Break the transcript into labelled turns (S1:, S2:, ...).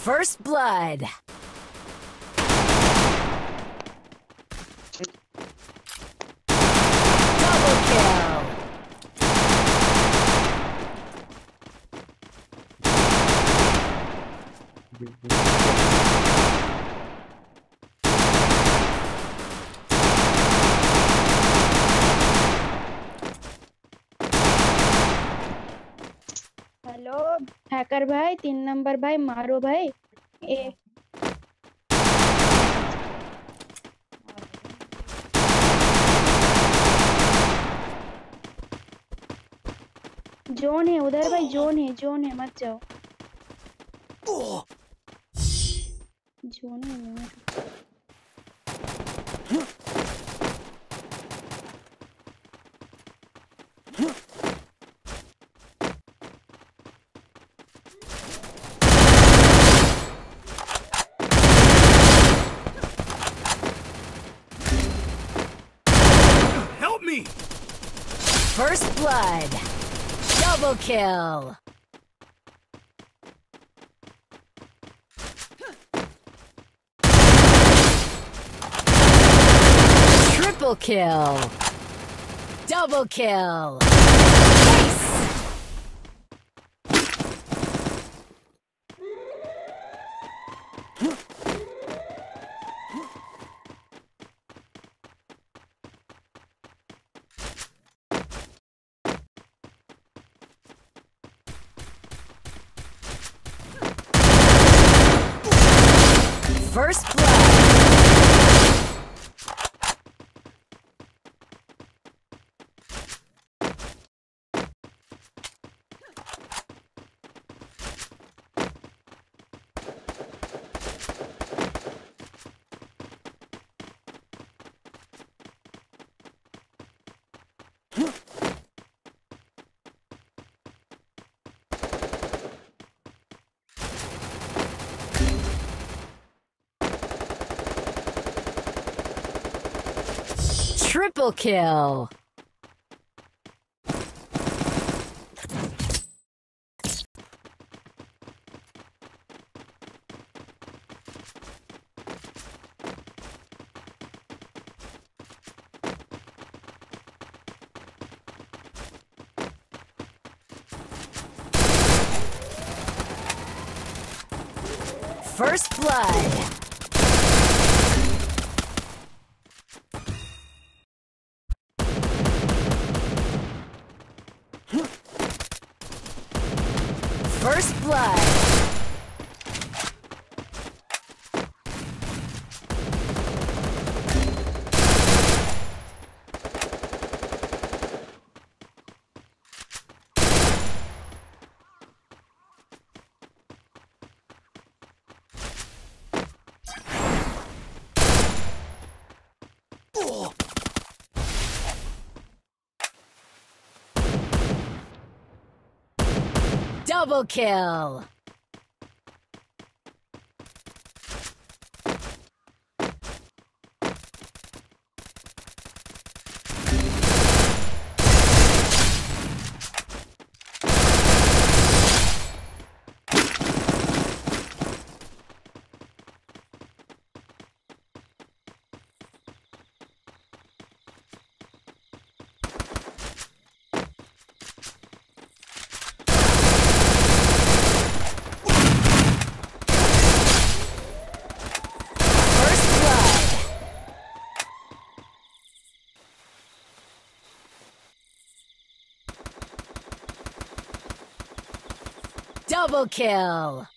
S1: First blood. Double kill.
S2: Hello hacker भाई, 3 number भाई, मारो भाई। ए जोन है उधर भाई, जोन है, मत जाओ। जोन है नहीं।
S3: Help me!
S1: First blood. Double kill. Triple kill. Double kill. Ace. First blood. Triple kill. First blood. First blood. Double kill. Double kill!